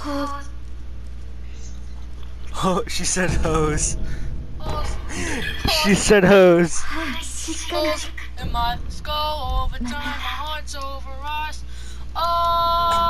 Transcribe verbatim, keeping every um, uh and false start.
Oh, she said hose. Hose. She said hose. Hose in my skull over time. My heart's over us. Oh.